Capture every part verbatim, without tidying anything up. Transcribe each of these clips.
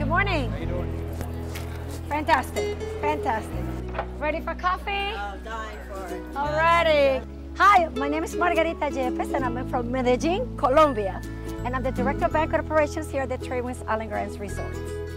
morning. How you doing? Fantastic, fantastic. Ready for coffee? Oh, dying for it. Alrighty. Hi, my name is Margarita Yepes and I'm from Medellin, Colombia. And I'm the Director of Banquet Operations here at the Tradewinds Island Gardens Resort.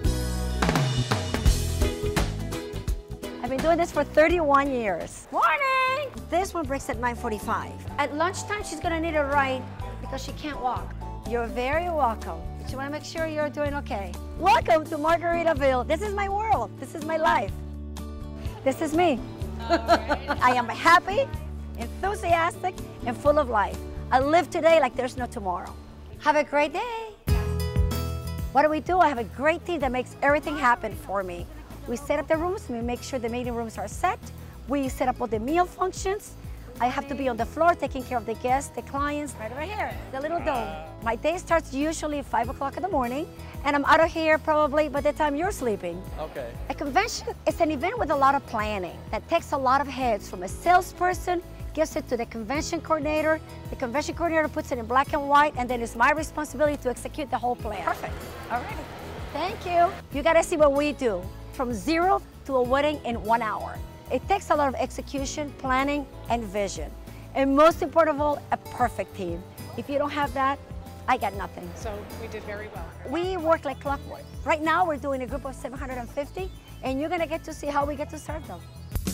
I've been doing this for thirty-one years. Morning! This one breaks at nine forty-five. At lunchtime, she's gonna need a ride because she can't walk. You're very welcome. But you wanna make sure you're doing okay. Welcome to Margaritaville. This is my world. This is my life. This is me. Right. I am happy, enthusiastic, and full of life. I live today like there's no tomorrow. Have a great day. What do we do? I have a great team that makes everything happen for me. We set up the rooms, we make sure the meeting rooms are set. We set up all the meal functions. I have to be on the floor taking care of the guests, the clients, right over here, the little dome. My day starts usually at five o'clock in the morning, and I'm out of here probably by the time you're sleeping. Okay. A convention is an event with a lot of planning that takes a lot of heads from a salesperson, gives it to the convention coordinator, the convention coordinator puts it in black and white, and then it's my responsibility to execute the whole plan. Perfect. All right. Thank you. You gotta see what we do. From zero to a wedding in one hour. It takes a lot of execution, planning, and vision. And most important of all, a perfect team. If you don't have that, I got nothing. So we did very well. We work like clockwork. Right now, we're doing a group of seven hundred fifty, and you're gonna get to see how we get to serve them.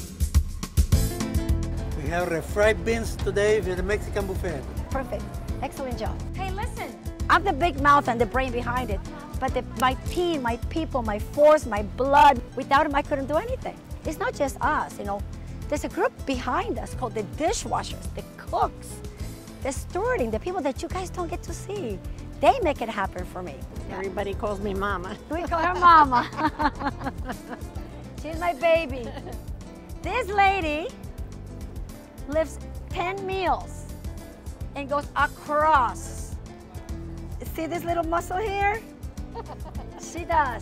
We have refried beans today with the Mexican buffet. Perfect. Excellent job. Hey, listen. I'm the big mouth and the brain behind it, but the, my team, my people, my force, my blood, without them, I couldn't do anything. It's not just us, you know. There's a group behind us called the dishwashers, the cooks, the stewarding, the people that you guys don't get to see. They make it happen for me. Everybody calls me Mama. We call her Mama. She's my baby. This lady lives ten meals and goes across. See this little muscle here? She does.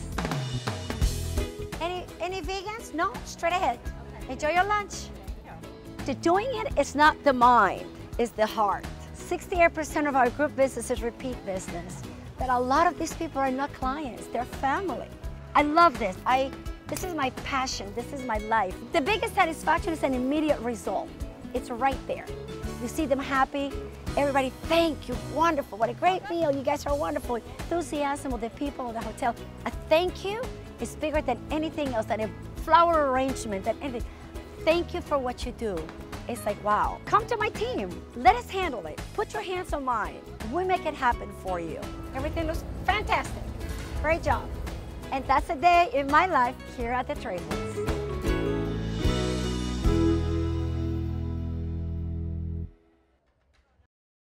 Any, any vegans? No? Straight ahead. Enjoy your lunch. The doing it is not the mind, it's the heart. sixty-eight percent of our group business is repeat business. But a lot of these people are not clients, they're family. I love this. I, this is my passion, this is my life. The biggest satisfaction is an immediate result. It's right there. You see them happy, everybody, thank you, wonderful, what a great meal, you guys are wonderful. Enthusiasm of the people of the hotel. A thank you is bigger than anything else, than a flower arrangement, than anything. Thank you for what you do. It's like, wow. Come to my team, let us handle it. Put your hands on mine. We make it happen for you. Everything looks fantastic. Great job. And that's a day in my life here at the Tradewinds.